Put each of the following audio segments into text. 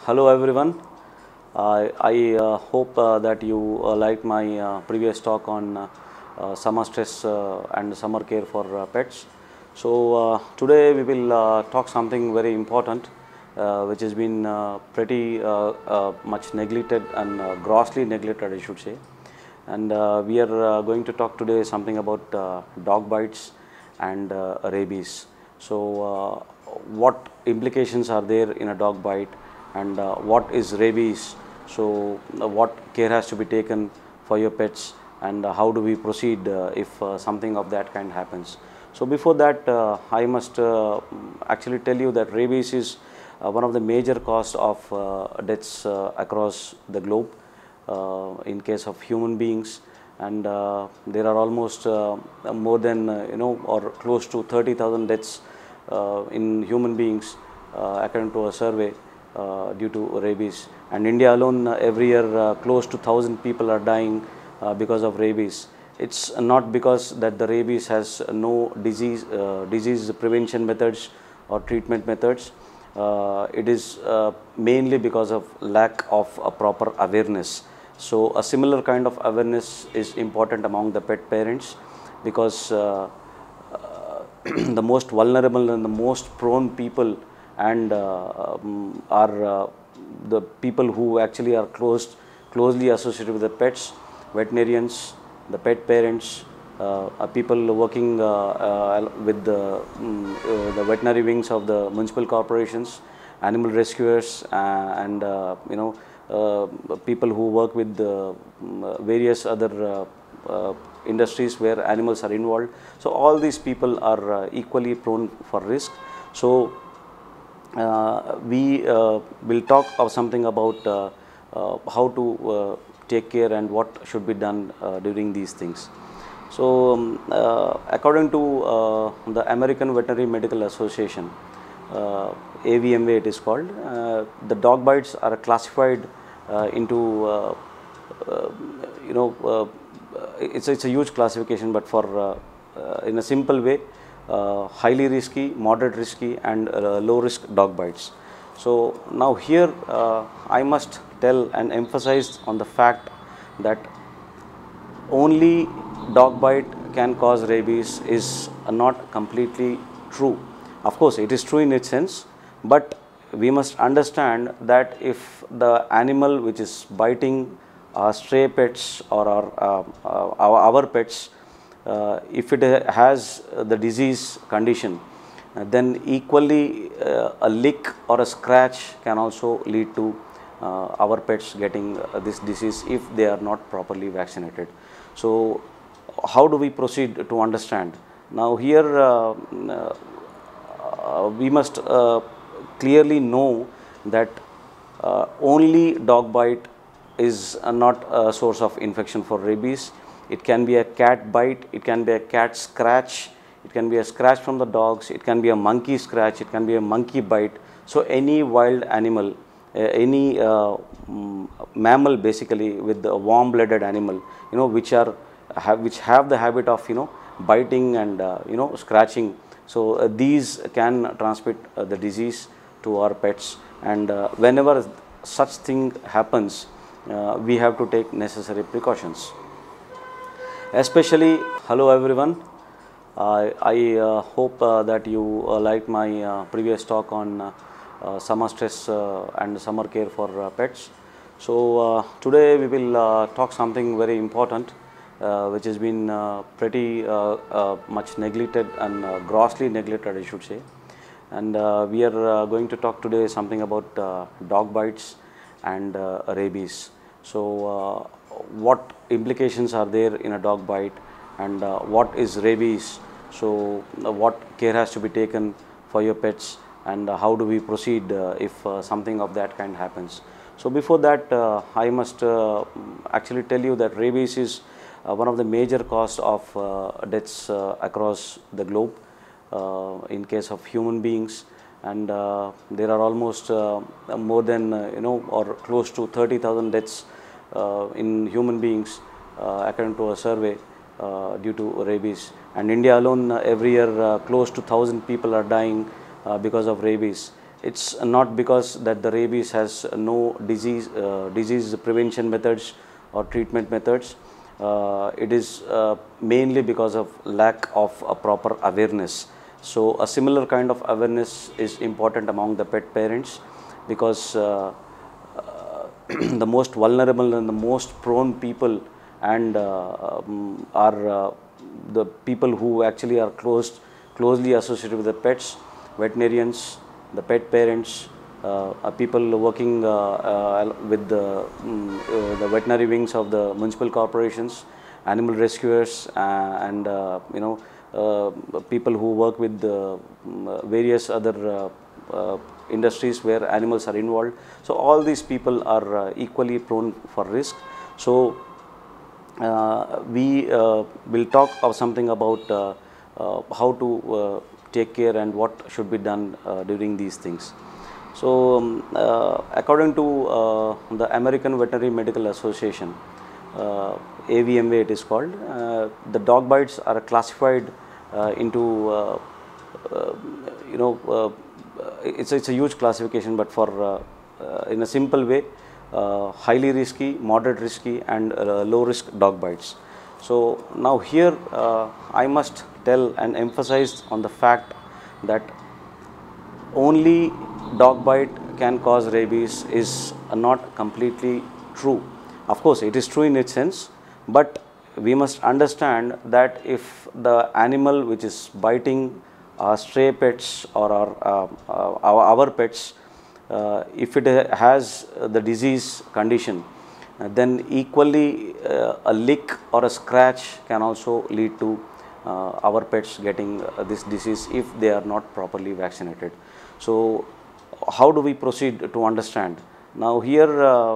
Hello everyone. I hope that you liked my previous talk on summer stress and summer care for pets. So today we will talk something very important, which has been pretty much neglected and grossly neglected, I should say. And we are going to talk today something about dog bites and rabies. So what implications are there in a dog bite, and what is rabies? So what care has to be taken for your pets, and how do we proceed if something of that kind happens? So before that, I must actually tell you that rabies is one of the major cause of deaths across the globe in case of human beings. And there are almost more than or close to 30,000 deaths in human beings according to a survey due to rabies. And India alone, every year close to 1,000 people are dying because of rabies. It's not because that the rabies has no disease prevention methods or treatment methods. It is mainly because of lack of a proper awareness. So a similar kind of awareness is important among the pet parents, because the most vulnerable and the most prone people and are the people who actually are closely associated with the pets: veterinarians, the pet parents, people working with the veterinary wings of the municipal corporations, animal rescuers, and people who work with various other industries where animals are involved. So all these people are equally prone for risk. So we will talk of something about how to take care and what should be done during these things. So according to the American Veterinary Medical Association, AVMA it is called, the dog bites are classified into it's a huge classification, but for in a simple way, highly risky, moderate risky, and low risk dog bites. So now here I must tell and emphasize on the fact that only dog bite can cause rabies is not completely true. Of course, it is true in its sense, but we must understand that if the animal which is biting our stray pets or our pets, if it has the disease condition, then equally a lick or a scratch can also lead to our pets getting this disease if they are not properly vaccinated. So how do we proceed to understand? Now here we must clearly know that only dog bite is not a source of infection for rabies. It can be a cat bite, it can be a cat scratch, it can be a scratch from the dogs, it can be a monkey scratch, it can be a monkey bite. So any wild animal, any mammal basically with a warm-blooded animal, which have the habit of biting and scratching. So these can transmit the disease to our pets, and whenever such thing happens, we have to take necessary precautions. Especially, hello everyone. I hope that you liked my previous talk on summer stress and summer care for pets. So today we will talk something very important, which has been pretty much neglected and grossly neglected, I should say. And we are going to talk today something about dog bites and rabies. So what implications are there in a dog bite, and what is rabies? So what care has to be taken for your pets, and how do we proceed if something of that kind happens? So before that, I must actually tell you that rabies is one of the major cause of deaths across the globe in case of human beings. And there are almost more than or close to 30,000 deaths in human beings according to a survey due to rabies. And India alone, every year close to 1,000 people are dying because of rabies. It's not because that the rabies has no disease prevention methods or treatment methods. It is mainly because of lack of a proper awareness. So a similar kind of awareness is important among the pet parents, because the most vulnerable and the most prone people and are the people who actually are closely associated with the pets: veterinarians, the pet parents, people working with the veterinary wings of the municipal corporations, animal rescuers, and people who work with various other industries where animals are involved. So all these people are equally prone for risk. So we will talk of something about how to take care and what should be done during these things. So according to the American Veterinary Medical Association, AVMA it is called, the dog bites are classified into it's a huge classification, but for in a simple way, highly risky, moderate risky, and low risk dog bites. So now here I must tell and emphasize on the fact that only dog bite can cause rabies is not completely true. Of course, it is true in its sense, but we must understand that if the animal which is biting our stray pets or our pets, if it has the disease condition, then equally a lick or a scratch can also lead to our pets getting this disease if they are not properly vaccinated. So how do we proceed to understand? Now here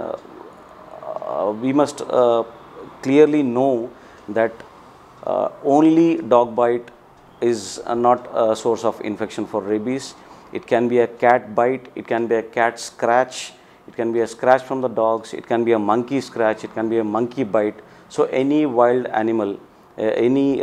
we must clearly know that only dog bite is not a source of infection for rabies. It can be a cat bite, it can be a cat scratch, it can be a scratch from the dogs, it can be a monkey scratch, it can be a monkey bite. So any wild animal, any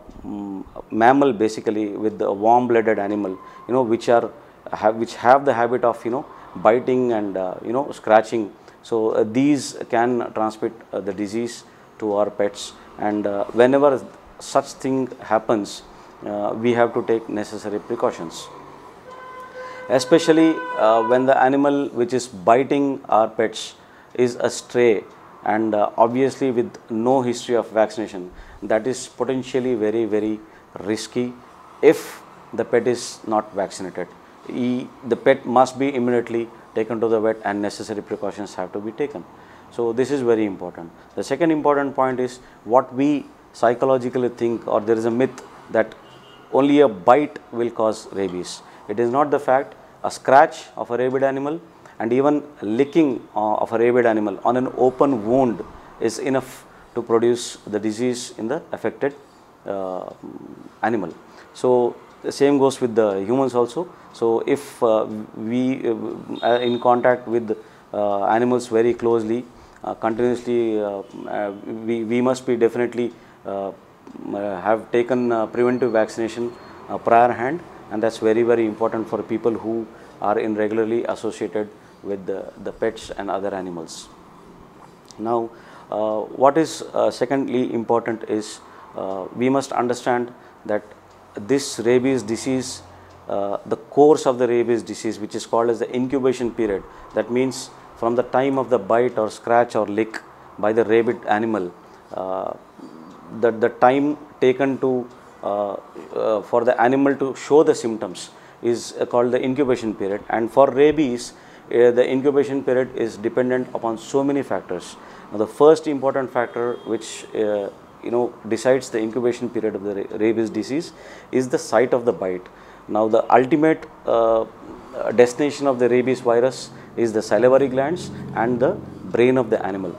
mammal basically with a warm-blooded animal, which have the habit of biting and scratching. So these can transmit the disease to our pets, and whenever such thing happens, we have to take necessary precautions, especially when the animal which is biting our pets is a stray and obviously with no history of vaccination. That is potentially very, very risky if the pet is not vaccinated. The pet must be immediately taken to the vet and necessary precautions have to be taken. So this is very important. The second important point is what we psychologically think, or there is a myth that only a bite will cause rabies. It is not the fact. A scratch of a rabid animal and even licking of a rabid animal on an open wound is enough to produce the disease in the affected animal. So the same goes with the humans also. So if we in contact with animals very closely, continuously, we must be definitely have taken preventive vaccination prior hand, and that's very, very important for people who are regularly associated with the pets and other animals. Now, what is secondly important is we must understand that this rabies disease, the course of the rabies disease, which is called as the incubation period, that means from the time of the bite or scratch or lick by the rabid animal, the time taken to for the animal to show the symptoms is called the incubation period. And for rabies, the incubation period is dependent upon so many factors. Now, the first important factor which decides the incubation period of the rabies disease is the site of the bite. Now, the ultimate destination of the rabies virus is the salivary glands and the brain of the animal.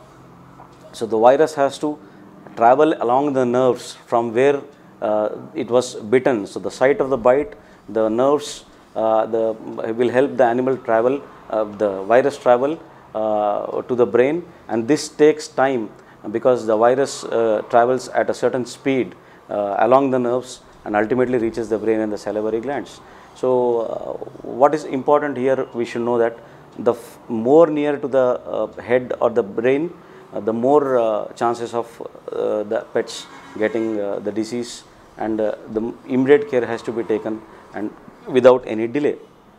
So the virus has to travel along the nerves from where it was bitten. So the site of the bite, the nerves will help the animal travel, the virus travel to the brain, and this takes time because the virus travels at a certain speed along the nerves. and ultimately reaches the brain and the salivary glands. So what is important here, we should know that the more near to the head or the brain, the more chances of the pets getting the disease, and the immediate care has to be taken and without any delay.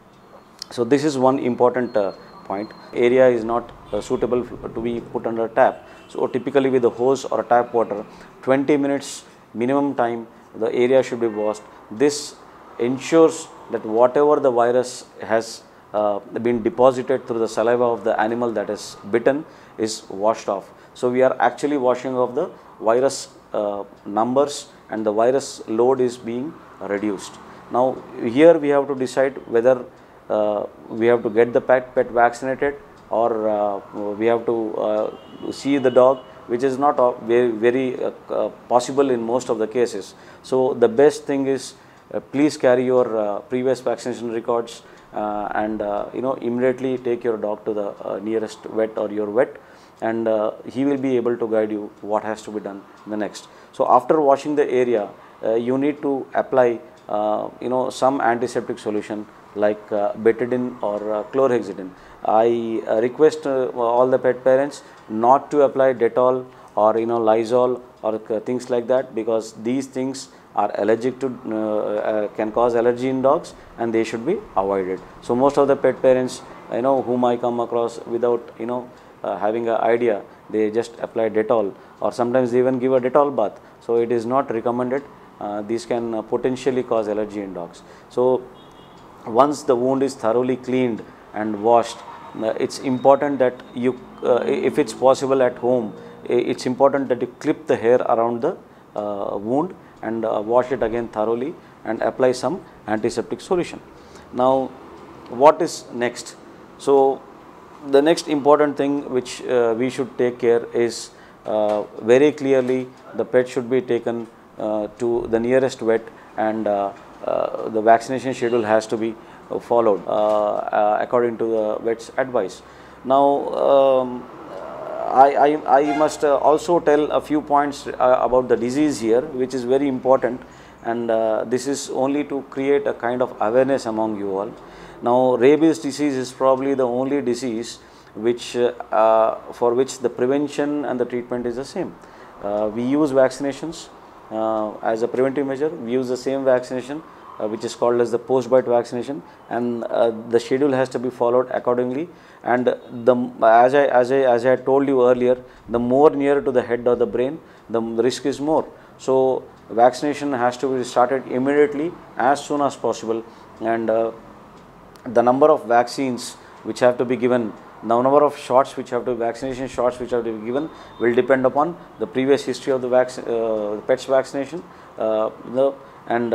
So this is one important point. Area is not suitable to be put under tap. So typically with the hose or tap water, 20 minutes minimum time the area should be washed. This ensures that whatever the virus has been deposited through the saliva of the animal that is bitten is washed off. So we are actually washing off the virus numbers, and the virus load is being reduced. Now here we have to decide whether we have to get the pet vaccinated, or we have to see the dog, which is not very possible in most of the cases. So the best thing is please carry your previous vaccination records, and immediately take your dog to the nearest vet or your vet, and he will be able to guide you what has to be done in the next. So after washing the area, you need to apply some antiseptic solution like betadine or chlorhexidine. I request all the pet parents not to apply Dettol or Lysol or things like that, because these things are allergic to can cause allergy in dogs, and they should be avoided. So most of the pet parents whom I come across, without having an idea, they just apply Dettol, or sometimes they even give a Dettol bath. So it is not recommended. These can potentially cause allergy in dogs. So once the wound is thoroughly cleaned and washed, it's important that you, if it's possible at home, it's important that you clip the hair around the wound and wash it again thoroughly and apply some antiseptic solution. Now what is next? So the next important thing which we should take care is, very clearly the pet should be taken to the nearest vet, and the vaccination schedule has to be followed according to the vet's advice. Now I must also tell a few points about the disease here, which is very important, and this is only to create a kind of awareness among you all. Now rabies disease is probably the only disease which for which the prevention and the treatment is the same. We use vaccinations as a preventive measure. We use the same vaccination which is called as the post-bite vaccination, and the schedule has to be followed accordingly. And as I told you earlier, the more near to the head or the brain, the risk is more. So vaccination has to be started immediately, as soon as possible, and the number of vaccines which have to be given, the number of shots which have to vaccination shots which have to be given will depend upon the previous history of the pet's vaccination, and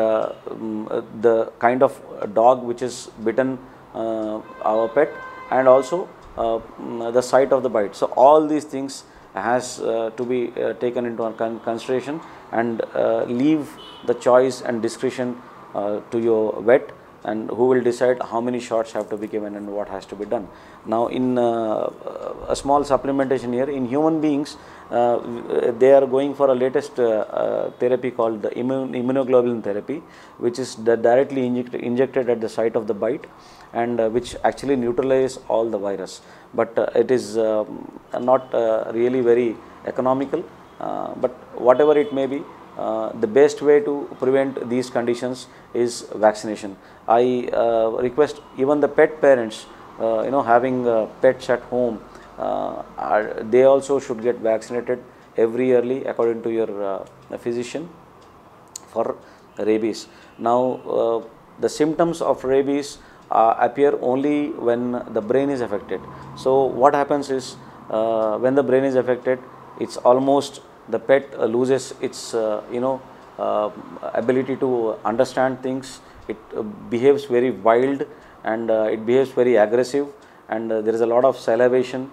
the kind of dog which is bitten our pet, and also the site of the bite. So all these things has to be taken into consideration, and leave the choice and discretion to your vet, and who will decide how many shots have to be given and what has to be done. Now in a small supplementation here, in human beings they are going for a latest therapy called the immunoglobulin therapy, which is directly injected at the site of the bite, and which actually neutralizes all the virus, but it is not really very economical, but whatever it may be, the best way to prevent these conditions is vaccination. I request even the pet parents, having pets at home, they also should get vaccinated every yearly according to your physician for rabies. Now the symptoms of rabies appear only when the brain is affected. So what happens is, when the brain is affected, it's almost the pet loses its ability to understand things. It behaves very wild, and it behaves very aggressive, and there is a lot of salivation.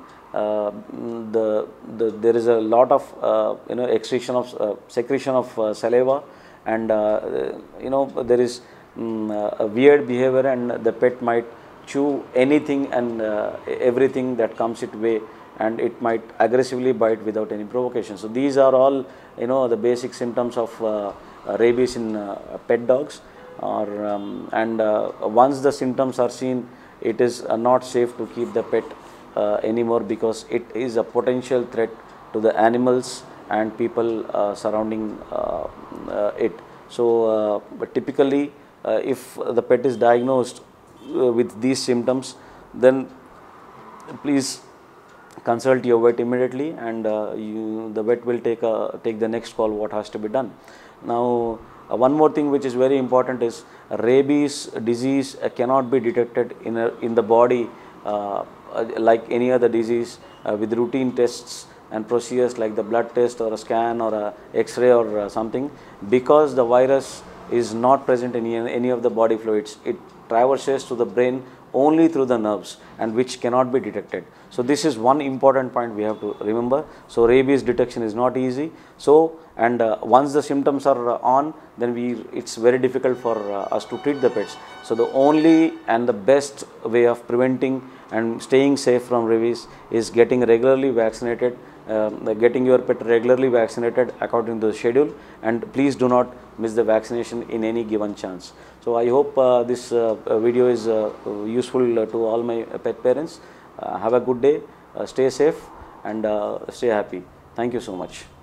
There is a lot of secretion of saliva, and there is a weird behavior, and the pet might chew anything and everything that comes its way, and it might aggressively bite without any provocation. So these are all the basic symptoms of rabies in pet dogs, or and once the symptoms are seen, it is not safe to keep the pet anymore, because it is a potential threat to the animals and people surrounding it. So but typically if the pet is diagnosed with these symptoms, then please consult your vet immediately, and the vet will take the next call what has to be done. Now one more thing which is very important is rabies disease cannot be detected in the body like any other disease with routine tests and procedures like the blood test or a scan or a X-ray or something, because the virus is not present in any of the body fluids. It traverses to the brain only through the nerves, and which cannot be detected. So this is one important point we have to remember. So rabies detection is not easy. So and once the symptoms are on, then it's very difficult for us to treat the pets. So the only and the best way of preventing and staying safe from rabies is getting regularly vaccinated, getting your pet regularly vaccinated according to the schedule, and please do not miss the vaccination in any given chance. So I hope this video is useful to all my pet parents. Have a good day, stay safe, and stay happy. Thank you so much.